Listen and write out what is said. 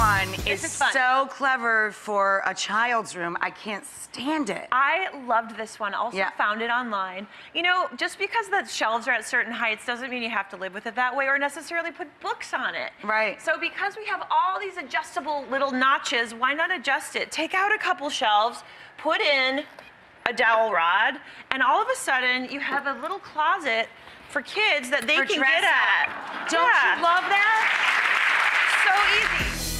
one is fun. so clever for a child's room. I can't stand it. I loved this one. Also found it online. You know, just because the shelves are at certain heights doesn't mean you have to live with it that way or necessarily put books on it. Right. So because we have all these adjustable little notches, why not adjust it? Take out a couple shelves, put in a dowel rod, and all of a sudden you have a little closet for kids that they can get at. Don't you love that? So easy.